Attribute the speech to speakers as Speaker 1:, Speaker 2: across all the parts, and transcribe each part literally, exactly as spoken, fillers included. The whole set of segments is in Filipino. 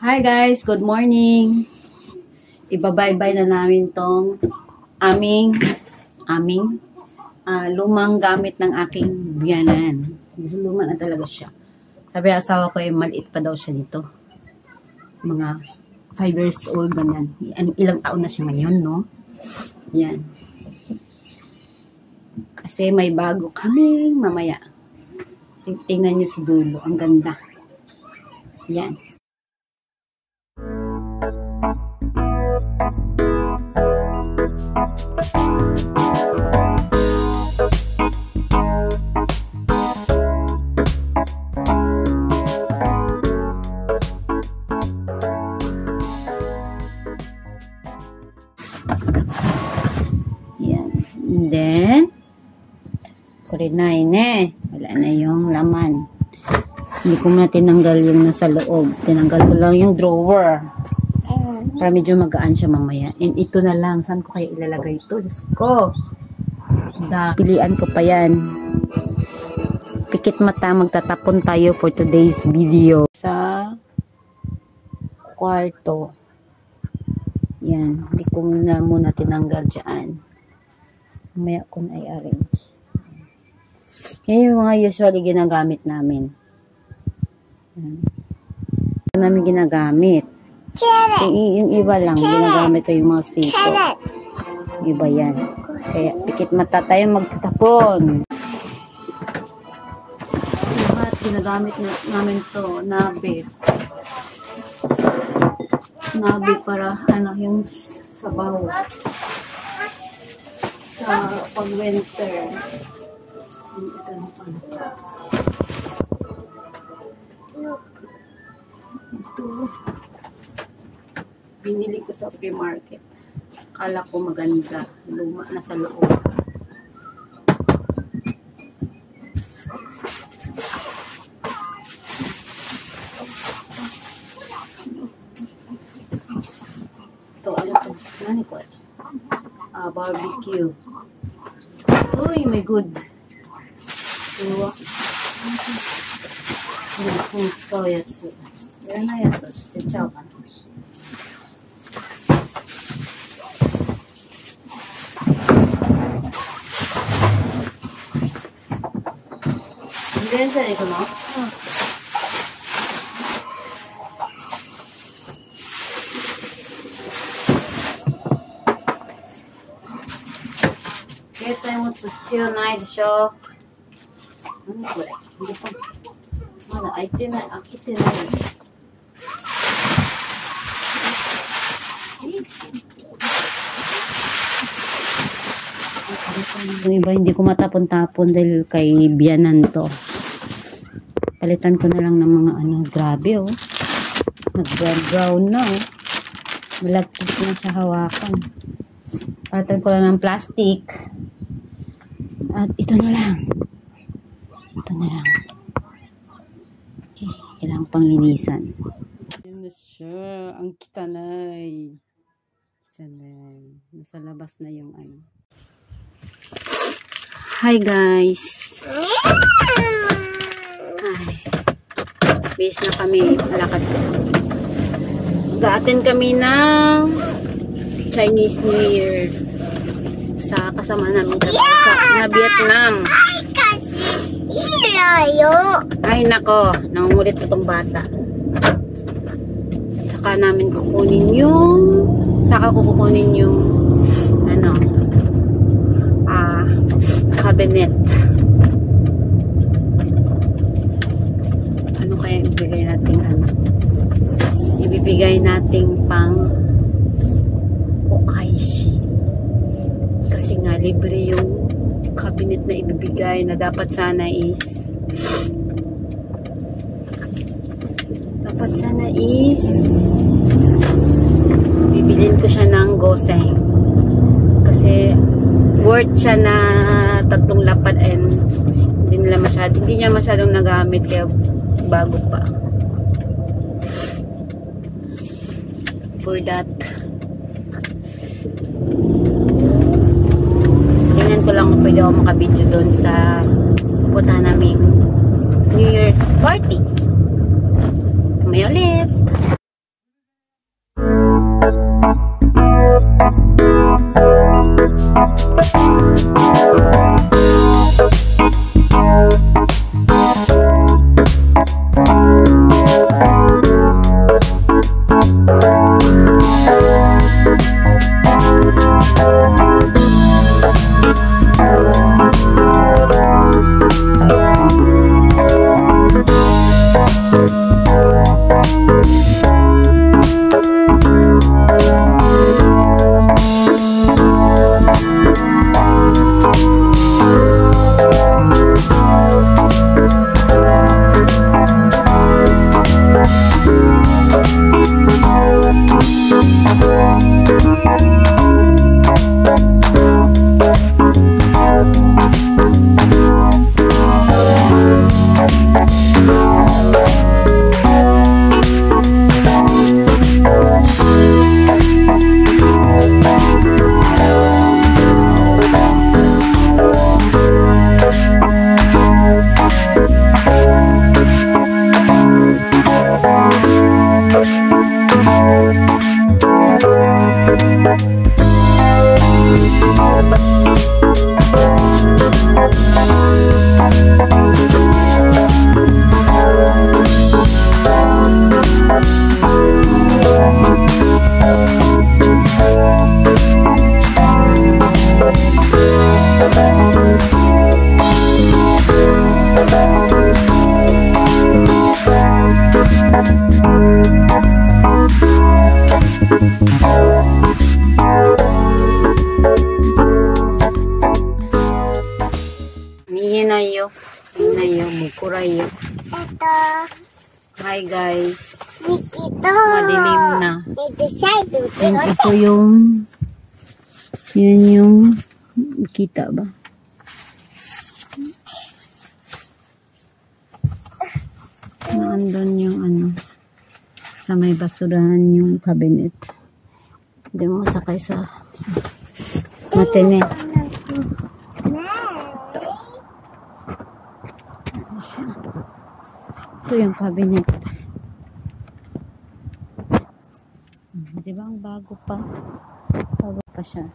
Speaker 1: Hi guys, good morning. Ibabaybay na namin tong aming aming uh, lumang gamit ng aking biyanan. Luma na talaga siya. Sabi ng asawa ko, eh, maliit pa daw siya nito. Mga five years old ganyan. Ilang taon na siya ngayon, no? Yan. Kasi may bago kaming mamaya. Tingnan nyo si dulo. Ang ganda. Yan. Yan. And then, kurinain eh. Wala na yung laman. Hindi ko na tinanggal yung nasa loob. Tinanggal ko lang yung drawer. Para medyo magaan siya mamaya. And ito na lang. Saan ko kaya ilalagay ito? Diyos ko. Da, pilian ko pa yan. Pikit mata. Magtatapon tayo for today's video. Sa kwarto. Yan. Hindi ko na muna tinanggal dyan. Mamaya ko na i-arrange. Yan yung mga usually ginagamit namin. Yan. Ito namin ginagamit. Yung, yung iba lang, ginagamit ko yung mga sito. Iba yan. Kaya pikit mata tayo magtatapon. Lahat ginagamit na, namin to, nabe. Nabe para ano, yung sabaw. Sa pag-winter. Ito na pala. Ito. Binili ko sa free market. Akala ko maganda. Luma na sa loob. Ito, ano to? Ano ko? Ah, barbecue. Uy, may good. Ito. Ito, yatsu. Yan na yatsu. Ito, ka na. 電車で行くの？うん。携帯持つ必要ないでしょ。何これ？まだ開いてない、開けてない。Yung iba hindi ko matapon-tapon dahil kay biyanan to. Palitan ko na lang ng mga ano, grabe oh. Nag-brown na oh. Malagkit na siya hawakan. Palitan ko lang ng plastic. At ito na lang. Ito na lang. Okay, kailangan pang linisan. Yan na siya. Ang kitanay. Kitanay. Nasa labas na yung ano. Hi guys. Ay. Bis na kami. Malakad ko. Ga-attend kami ng Chinese New Year sa kasama namin sa na Vietnam. Ay nako, nangungulit ko tong bata. Saka namin kukunin yung saka ko kukunin yung ano ah cabinet. Ano kaya ibigay natin ano? Ibibigay nating pang okaishi. Kasi nga libre yung cabinet na ibibigay na dapat sana is dapat sana is bibilin ko siya ng goseng. Kasi worth siya na tatlong lapad and hindi nila masyado, hindi niya masyadong nagamit kaya bago pa. For that, tingnan ko lang kung pwede ako makabidyo doon sa punta namin New Year's party. May ulit. Hi guys.
Speaker 2: Nikito.
Speaker 1: Madilim na.
Speaker 2: Ito siya.
Speaker 1: And ito yung yun yung kita ba? Naandun yung ano sa may basurahan yung cabinet. Hindi mo sakay sa matene. Ito yung cabinet. Di ba ang bago pa? Bago pa siya.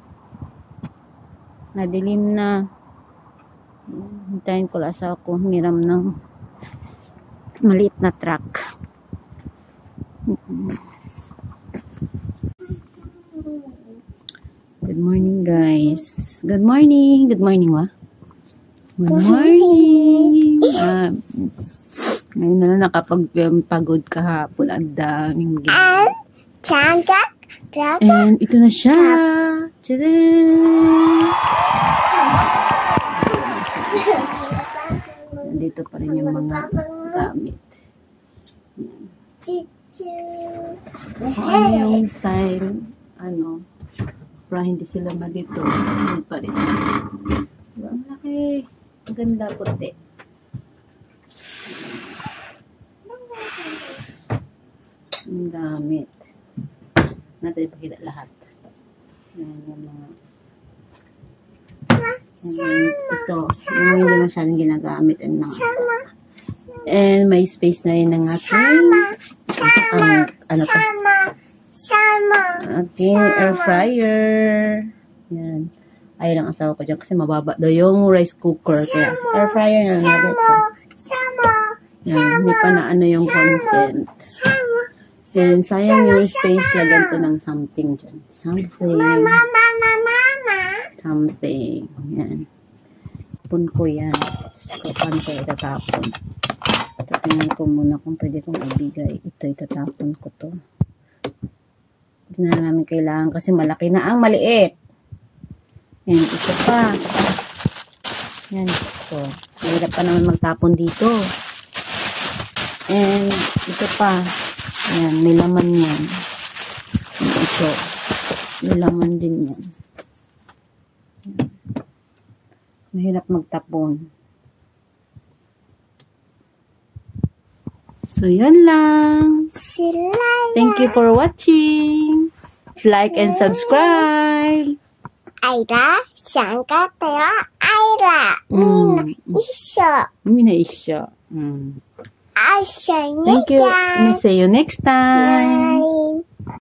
Speaker 1: Nadilim na. Hintayin ko lang sa ako humiram ng maliit na truck. Good morning guys. Good morning. Good morning wa? Good morning. Uh, ngayon na lang nakapagpagod kahapon. Ang daming ginawa. And ito na siya. Tadaan! Nandito pa rin yung mga gamit. Kung ano yung style, ano, para hindi sila madito. Ano pa rin. Ang laki. Ang ganda puti. Ang damit. Natin ipakita lahat. Yan yung mga yan, ito. Yung hindi masyadong ginagamit and mga and may space na rin ng ating um, ano to? Ating air fryer. Yan. Ayaw lang asawa ko dyan kasi mababa daw yung rice cooker. Kaya air fryer na natin ito. Yan. Hindi pa na ano yung consent. And sayang yung space, lagyan ko ng something dyan. Something. Something. Yan. Tapon ko yan. Kapan ko itatapon. Tingnan ko muna kung pwede kong ibigay. Ito, itatapon ko to. Hindi na namin kailangan kasi malaki na ang maliit. Yan, ito pa. Yan, ito. Mahirap pa naman magtapon dito. And ito pa. Ayan, may laman yan. Ito. May laman din yan. Mahirap magtapon. So, yan lang. Thank you for watching. Like and subscribe.
Speaker 2: Aira, sangka tera Aira. Mina isyo.
Speaker 1: Mina isyo. Mm.
Speaker 2: Thank
Speaker 1: you. See you next time.